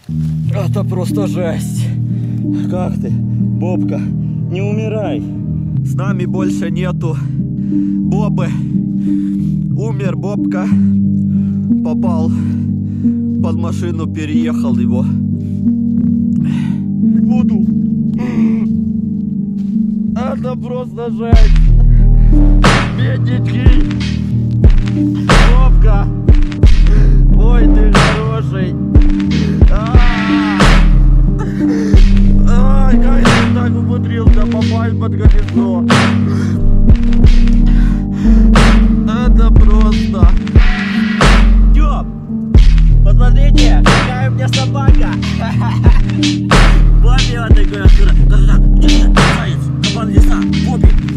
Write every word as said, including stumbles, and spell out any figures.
Это просто жесть. Как ты, Бобка? Не умирай. С нами больше нету Бобы. Умер Бобка. Попал под машину, переехал его. Буду. Это просто жесть. Бедненький. Бобка. Ой, ты хороший. Ай, как ты так умудрился попасть под колесо? Это просто... Тёп, посмотрите, какая у меня собака. Бобби вот такой, откуда? Да-да-да, где-то, заяц, кабан леса, Бобби.